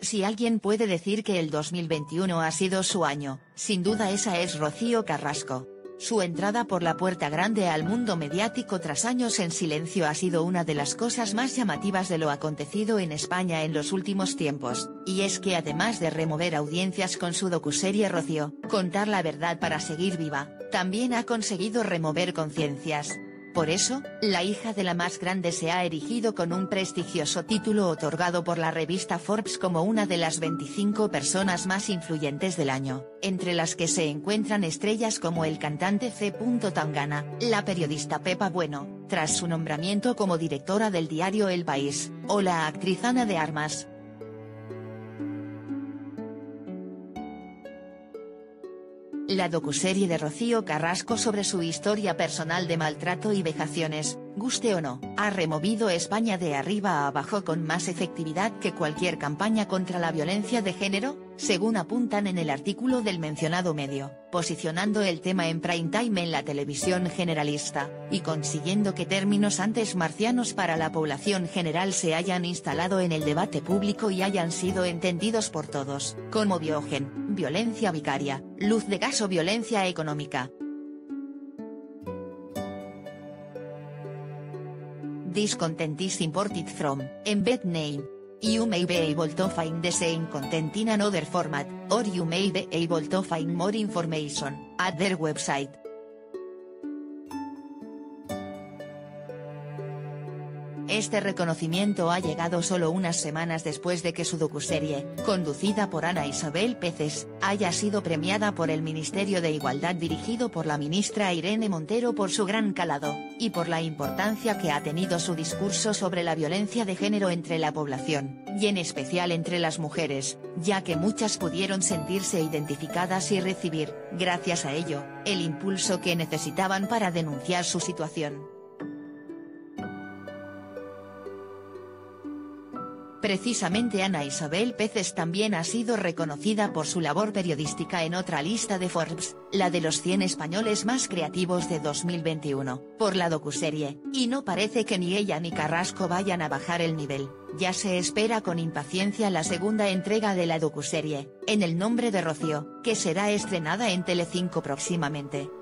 Si alguien puede decir que el 2021 ha sido su año, sin duda esa es Rocío Carrasco. Su entrada por la puerta grande al mundo mediático tras años en silencio ha sido una de las cosas más llamativas de lo acontecido en España en los últimos tiempos, y es que además de remover audiencias con su docuserie Rocío, contar la verdad para seguir viva, también ha conseguido remover conciencias. Por eso, la hija de la más grande se ha erigido con un prestigioso título otorgado por la revista Forbes como una de las 25 personas más influyentes del año, entre las que se encuentran estrellas como el cantante C. Tangana, la periodista Pepa Bueno, tras su nombramiento como directora del diario El País, o la actriz Ana de Armas. La docuserie de Rocío Carrasco sobre su historia personal de maltrato y vejaciones, guste o no, ha removido España de arriba a abajo con más efectividad que cualquier campaña contra la violencia de género, según apuntan en el artículo del mencionado medio, posicionando el tema en prime time en la televisión generalista, y consiguiendo que términos antes marcianos para la población general se hayan instalado en el debate público y hayan sido entendidos por todos, como biogen, violencia vicaria, luz de gas o violencia económica. Discontent is imported from, embed name. You may be able to find the same content in another format, or you may be able to find more information at their website. Este reconocimiento ha llegado solo unas semanas después de que su docuserie, conducida por Ana Isabel Peces, haya sido premiada por el Ministerio de Igualdad dirigido por la ministra Irene Montero por su gran calado, y por la importancia que ha tenido su discurso sobre la violencia de género entre la población, y en especial entre las mujeres, ya que muchas pudieron sentirse identificadas y recibir, gracias a ello, el impulso que necesitaban para denunciar su situación. Precisamente Ana Isabel Peces también ha sido reconocida por su labor periodística en otra lista de Forbes, la de los 100 españoles más creativos de 2021, por la docuserie, y no parece que ni ella ni Carrasco vayan a bajar el nivel. Ya se espera con impaciencia la segunda entrega de la docuserie, En el nombre de Rocío, que será estrenada en Telecinco próximamente.